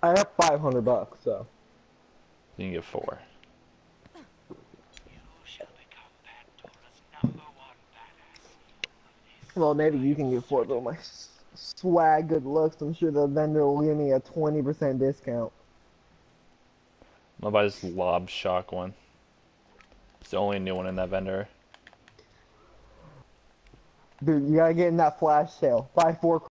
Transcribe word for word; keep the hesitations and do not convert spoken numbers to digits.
I have five hundred bucks, so. You can get four. Well, maybe you can get four, but my swag, good looks, I'm sure the vendor will give me a twenty percent discount. I'm gonna buy this Lobbed shock one. It's the only new one in that vendor. Dude, you gotta get in that flash sale. Buy four